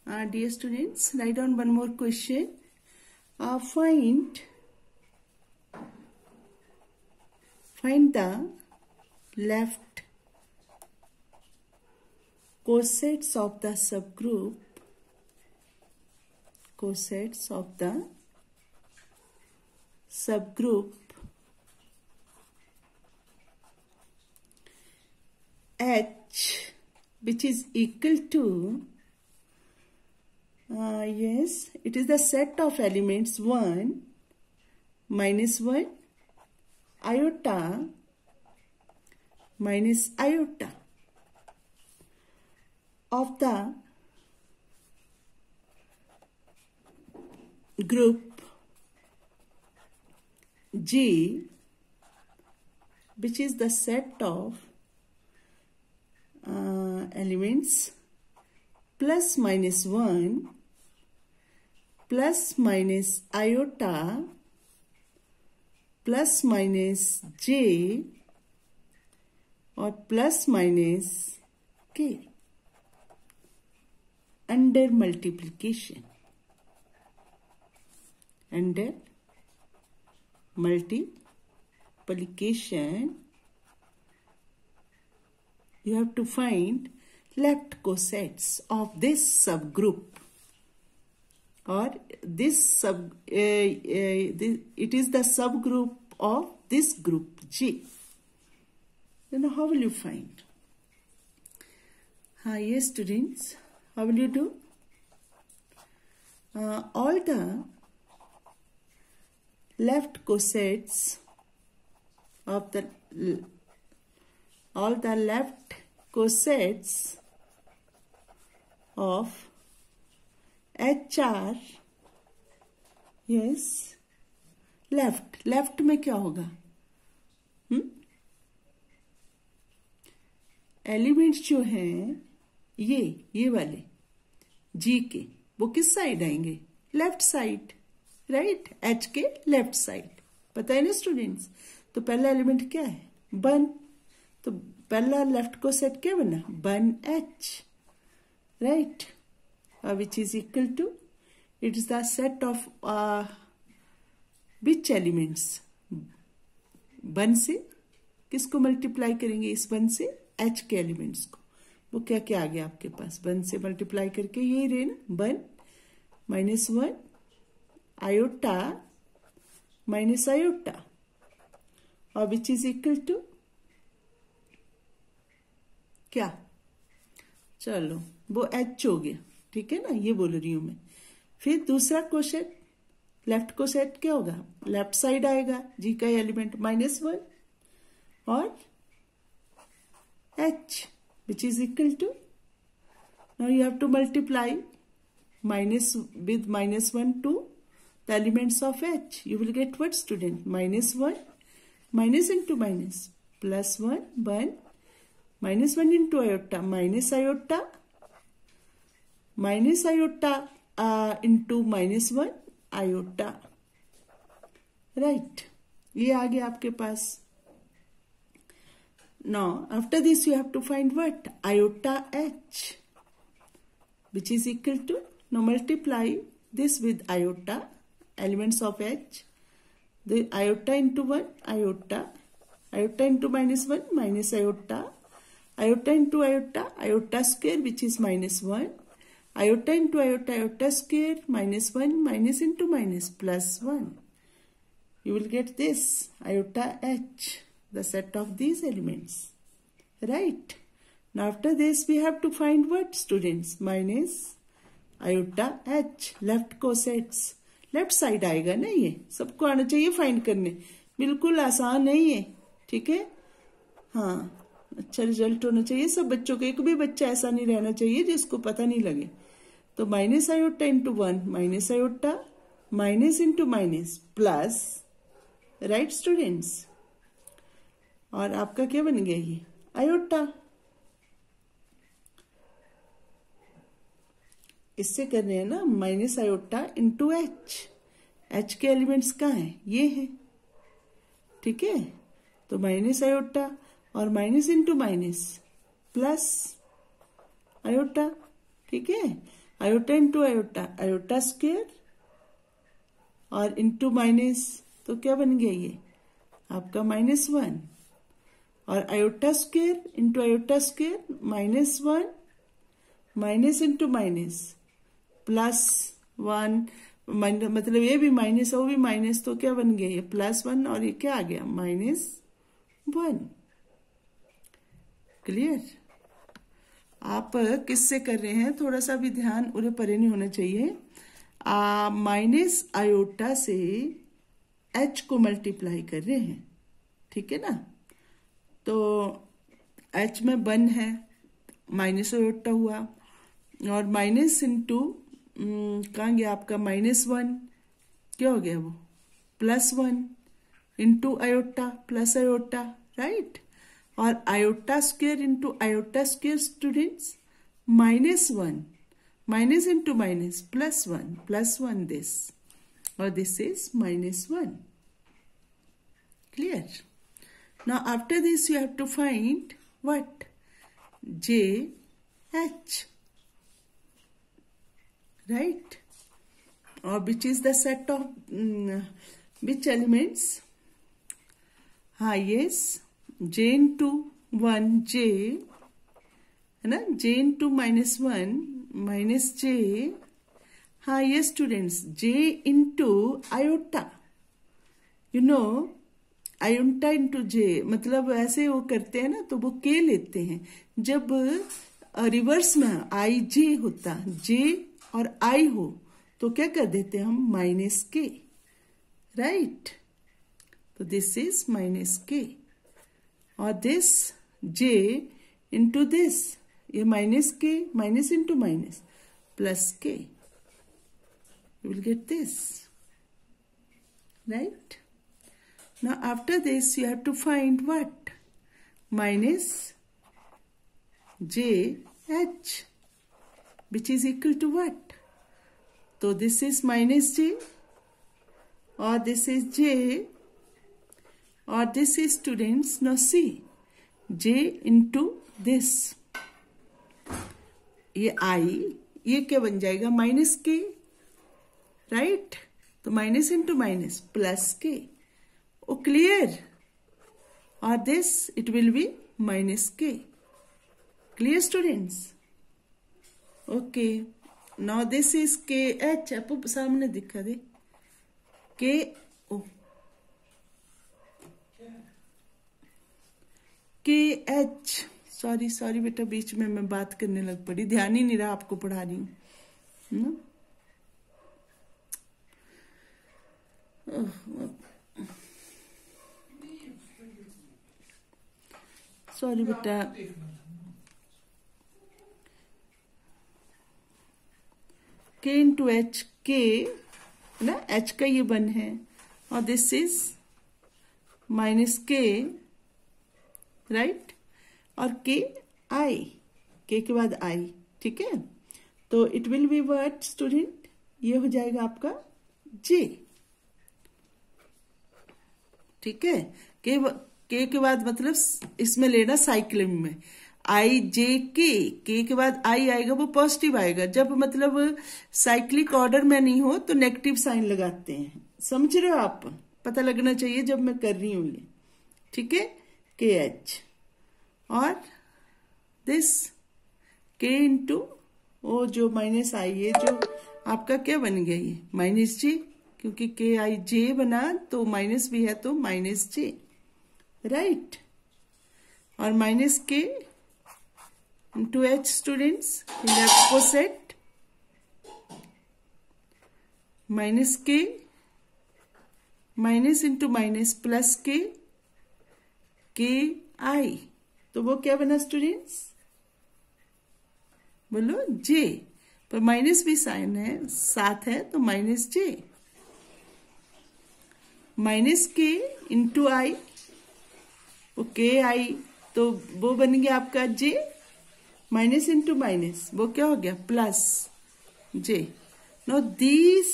Dear students, write down one more question. Find the left cosets of the subgroup H, which is equal to yes, it is the set of elements 1 minus 1 iota minus iota of the group G, which is the set of elements plus minus 1 plus minus iota plus minus j or plus minus k under multiplication. You have to find left cosets of this subgroup, or this it is the subgroup of this group G. Then how will you find? Yes, students, how will you do? All the left cosets of the of HR, yes, left में क्या होगा? Elements जो हैं ये वाले जी के, वो किस साइड आएंगे? Left side, right? एच के लेफ्ट साइड, पता है ना स्टूडेंट्स? तो पहला एलिमेंट क्या है? 1, तो पहला लेफ्ट को सेट क्या बना? 1H, right? Which is equal to, it is the set of which elements? 1 से किसको मल्टीप्लाई करेंगे? इस 1 से H के एलिमेंट्स को। वो क्या क्या आ गया आपके पास? 1 से मल्टीप्लाई करके यही रहे ना, 1 minus 1 iota minus iota, और which is equal to क्या? चलो वो H हो गया, ठीक है ना? ये बोल रही हूं मैं। फिर दूसरा क्वेश्चन, लेफ्ट को सेट क्या होगा? लेफ्ट साइड आएगा जी का एलिमेंट -1 और H, which is equal to, now you have to multiply minus with -1 to the elements of H. You will get what, student? -1 minus into minus plus 1 -1 into iota minus iota into -1 iota, right? ये आ गया आपके पास. Now after this you have to find what? Iota H, which is equal to, now multiply this with iota, elements of H, the iota into 1 iota into -1 minus iota into iota square, which is -1, iota into iota square, -1 minus into minus plus 1. You will get this iota H, the set of these elements, right? Now after this we have to find what, students? Minus iota H, left cosets, left side आएगा ना? ये सबको आना चाहिए find करने, बिल्कुल आसान है ये, ठीक है? हाँ, अच्छा रिजल्ट होना चाहिए सब बच्चों को, एक भी बच्चा ऐसा नहीं रहना चाहिए जिसको पता नहीं लगे. तो minus iota into 1 minus iota minus into minus plus, right students? और आपका क्या बन गया? ये आयोटा. इससे कर रहे हैं ना, minus iota into H. H के एलिमेंट्स कहाँ हैं? ये है, ठीक है? तो माइनस आयोटा और minus into minus plus iota, ठीक है? Iota into iota, iota square और इंटू माइनस, तो क्या बन गया ये आपका -1, और iota square into iota square -1, minus into minus +1, मतलब ये भी माइनस वो भी माइनस, तो क्या बन गया ये +1 और ये क्या आ गया -1। क्लियर? आप किससे कर रहे हैं, थोड़ा सा भी ध्यान उरे परे नहीं होना चाहिए। माइनस आयोटा से h को मल्टीप्लाई कर रहे हैं, ठीक है ना। तो h में 1 है, माइनस आयोटा हुआ, और माइनस इंटू कहाँ गया आपका -1, क्या हो गया वो +1 into iota plus iota, right. और iota square into iota square students -1, minus into minus +1 this, और this is -1। Clear? Now after this you have to find what? JH, right? Or which is the set of which elements? Yes, j into 1 j, है ना, j into -1 minus j. Yes students, j into iota. You know, iota into J, मतलब ऐसे वो करते हैं ना, तो वो के लेते हैं। जब रिवर्स में आई जे होता, जे और आई हो, तो क्या कर देते हैं हम -k, राइट। तो दिस इज -k, और दिस जे इंटू दिस, ये -k, minus into minus +k, you will get this, right? Now after this you have to find what? Minus JH, which is equal to what? So this is -j, or this is j, or this is students, now see, j into this, ये I, ये क्या बन जाएगा -k, right? तो minus into minus +k, oh clear? Or this it will be -k. Clear students? Okay, now this is kh, आपको सामने दिखा दे, kh, sorry बेटा, बीच में मैं बात करने लग पड़ी, ध्यान ही नहीं रहा, आपको पढ़ा रही हूँ। सॉरी बेटा, k इंटू एच, k है ना, h का ये 1 है, और दिस इज -k, राइट, और k के बाद I, ठीक है। तो it will be what student, ये हो जाएगा आपका j, ठीक है। के के बाद मतलब इसमें लेना साइक्लिक में, के बाद आई आएगा, वो पॉजिटिव आएगा। जब मतलब साइक्लिक ऑर्डर में नहीं हो तो नेगेटिव साइन लगाते हैं, समझ रहे हो आप, पता लगना चाहिए जब मैं कर रही हूं ये, ठीक है। KH, और दिस k इंटू वो जो माइनस आई है, जो आपका क्या बन गया ये -j, क्योंकि KIJ बना तो माइनस भी है तो -j, राइट। और -k into h students, in the opposite, -k, minus into minus +k, KI, तो वो क्या बना स्टूडेंट्स, बोलो j, पर माइनस भी साइन है साथ है, तो -j, -k इंटू I, वो KI, तो वो बन गया आपका j, माइनस इंटू माइनस वो क्या हो गया +j। No these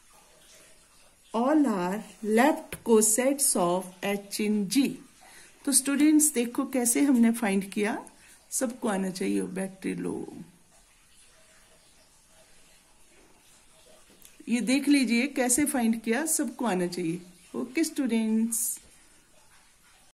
all are left cosets of h in g। तो स्टूडेंट्स देखो कैसे हमने फाइंड किया, सबको आना चाहिए बैटरी लो। ये देख लीजिए कैसे फाइंड किया, सबको आना चाहिए। Okay students.